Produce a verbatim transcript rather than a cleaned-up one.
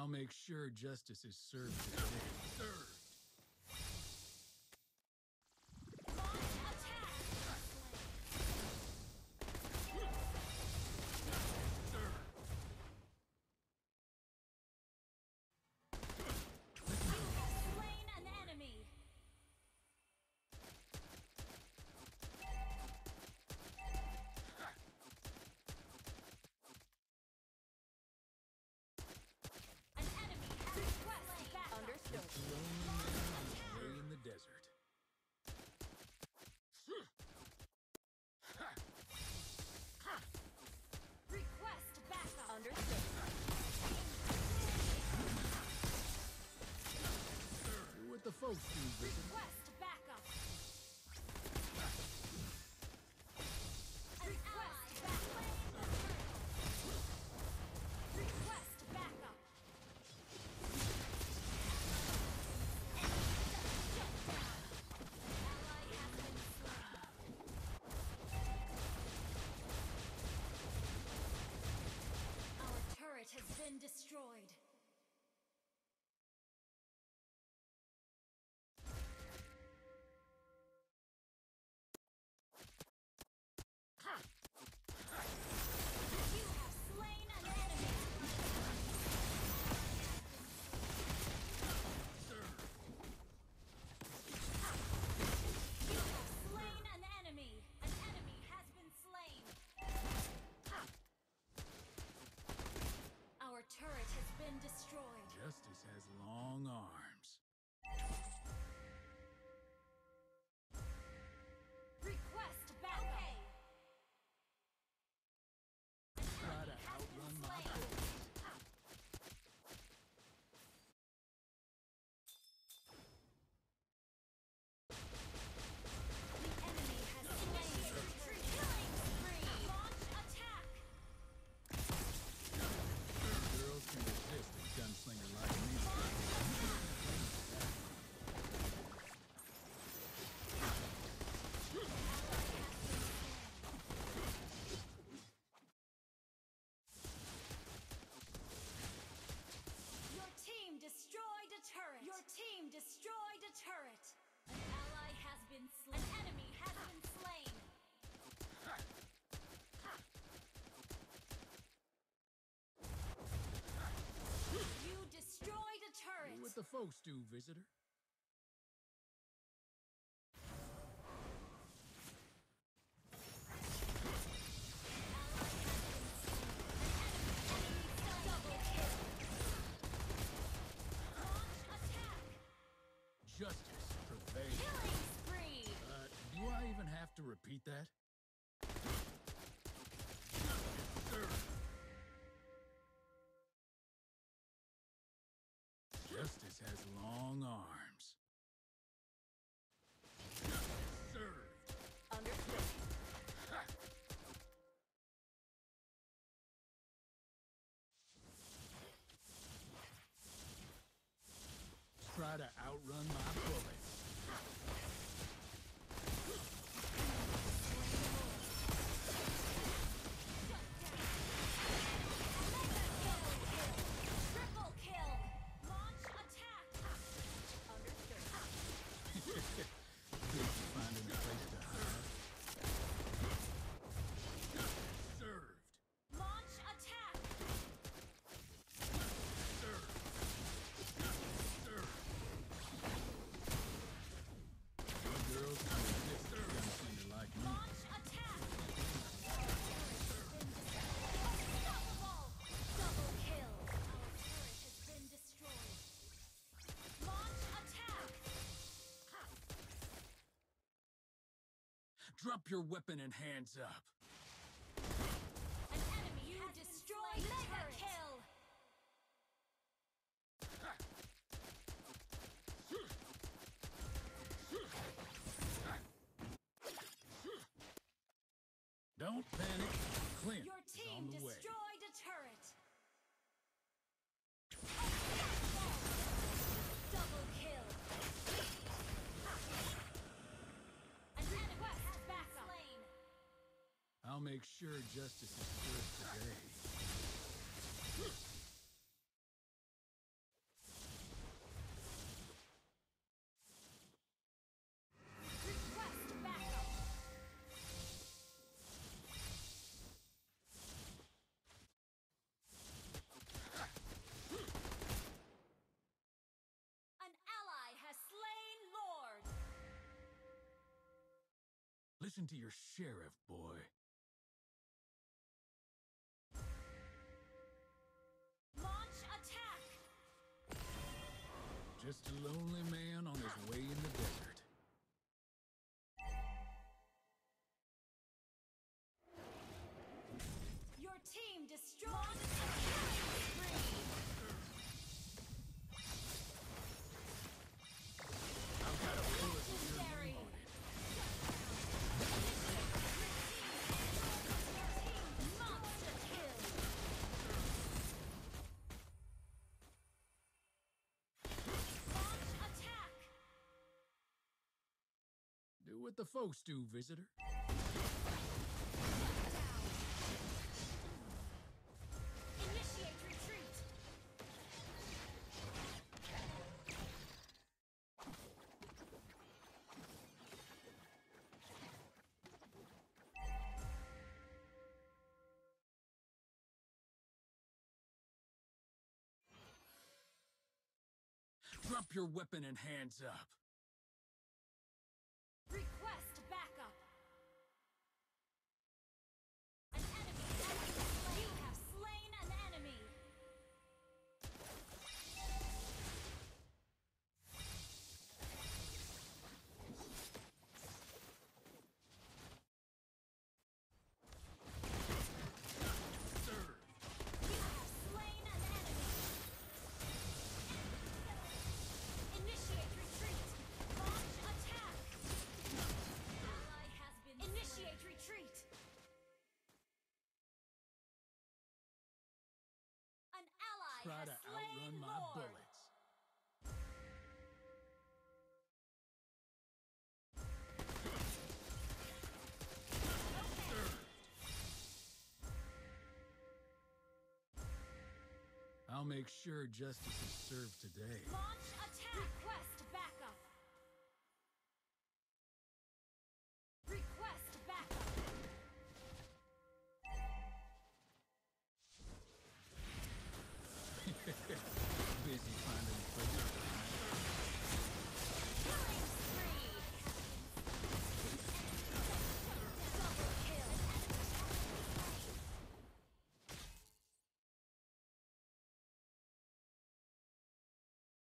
I'll make sure justice is served today. Served. The folks do request backup. Request backup. Request backup. Ally has been slain. Our turret has been destroyed. Turret has been destroyed. Justice has long arms. Request backup. Try to outrun my bullets. The enemy has slain. Killing spree. Launch attack. Girls can resist a gunslinger like me. Your team destroyed a turret. Your team destroyed a turret. An ally has been slain. An enemy has been slain. You destroyed a turret. Do what the folks do, visitor. Justice prevails. Killing spree. Uh, do I even have to repeat that? Justice has long arms. Served. Understood. Try to outrun my bullets. Triple kill. Launch attack. Understood. Good for finding a place to hide. Served. Launch attack. Served. Served. Your girls can resist a gunslinger like me. Launch attack. Unstoppable. Double kill. Our turret has been destroyed. Launch attack. Drop your weapon and hands up. An enemy you has destroyed a turret. Kill. Don't panic. Clint Your is team on the way. destroyed a turret. Unstoppable. Double kill. An enemy has been slain. I'll make sure justice is served today. listen to your sheriff, boy. Launch attack! Just a lonely man on his way in the desert. Your team destroyed a killing spree! I've got a bullet with your Legendary! name on it. Monster kill! Launch attack! Do what the folks do, visitor. Initiate retreat! Drop your weapon and hands up. Request backup! An enemy has been slain! You have slain an enemy! Serve. You have slain an enemy! Initiate retreat! Launch attack! Ally has been Initiate retreat! An ally Try has to slain outrun my Lord! bullets. I'll make sure justice is served today. Launch attack!